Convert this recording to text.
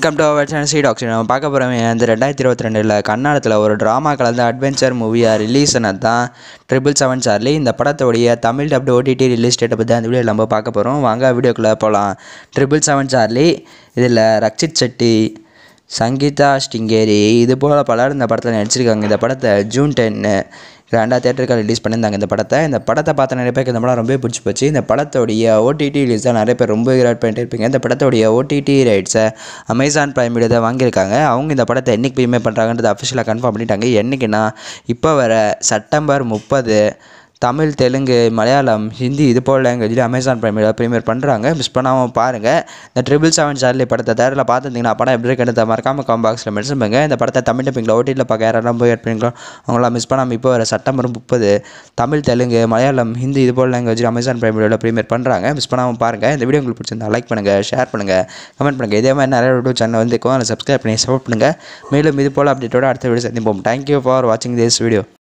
Welcome to அவர் channel C doctor. நம்ம பார்க்க போகிறோம் அந்த 2022 கன்னடத்தில் ஒரு ட்ராமா கலந்த அட்வென்ச்சர் மூவியாக ரிலீஸ் ஆனது தான் 777 சார்லி. இந்த படத்தோடைய தமிழ் டப்டு ஓடிடி ரிலீஸ் டேட்டை பற்றி அந்த வீடியோவில் நம்ம பார்க்க போகிறோம். வாங்க வீடியோக்குள்ளே போகலாம். 777 சார்லி இதில் ரக்ஷித் செட்டி, சங்கீதா ஸ்ரிங்கேரி இது போல் பலர் இந்த படத்தில் நடிச்சிருக்காங்க. இந்த படத்தை ஜூன் 10 கிராண்டாக தேட்டருக்கு ரிலீஸ் பண்ணியிருந்தாங்க. இந்த படத்தை பார்த்த நிறைய பேருக்கு இந்த படம் ரொம்ப பிடிச்சி போச்சு. இந்த படத்தோடைய ஓடிடி ரிலீஸ் தான் நிறைய பேர் ரொம்ப ஈராட் பண்ணிட்டு இருப்பீங்க. இந்த படத்தோடைய ஓடிடி ரைட்ஸை அமேசான் பிரைம் வீடியோ தான் வாங்கியிருக்காங்க. அவங்க இந்த படத்தை என்றைக்கு ப்ரீமியர் பண்ணுறாங்கன்றது அஃபிஷியலாக கன்ஃபார்ம் பண்ணிட்டாங்க. என்றைக்குன்னா இப்போ வர செப்டம்பர் 30 தமிழ், தெலுங்கு, மலையாளம், ஹிந்தி இது போல் லாங்குவேஜில் அமேசான் பிரைமில் ப்ரீமியர் பண்ணுறாங்க. மிஸ் பண்ணாமல் பாருங்கள். இந்த 777 சார்லி படத்தை தேட்டரில் பார்த்துருந்தீங்கன்னா படம் எப்படி இருக்கிறத மறக்காமல் காம் பாக்ஸில் மென்ஷன் பண்ணுங்கள். இந்த படத்தை தமிழ் டப்பிங்கில் ஓடிடியில் பார்க்க யாரெல்லாம் போய் எடுப்பீங்களோ அவங்களாம் மிஸ் பண்ணாமல் இப்போ வர செப்டம்பர் 30 தமிழ், தெலுங்கு, மலையாளம், ஹிந்தி இது போல் லாங்குவேஜில் அமேசான் பிரைம் வீடியோவில் ப்ரீமியர் பண்ணுறாங்க. மிஸ் பண்ணாமல் பாருங்கள். இந்த வீடியோ உங்களுக்கு பிடிச்சிருந்தா லைக் பண்ணுங்கள், ஷேர் பண்ணுங்கள், கமெண்ட் பண்ணுங்கள். இதே மாதிரி நிறைய யூடியூப் சேனல் வந்து அதை சப்ஸ்கிரைப் பண்ணி சப்போர்ட் பண்ணுங்கள். மேலும் இது போல் அப்டேட்டோட அடுத்த வீடியோ சந்திப்போம். தேங்க்யூ ஃபார் வாட்சிங் திஸ் வீடியோ.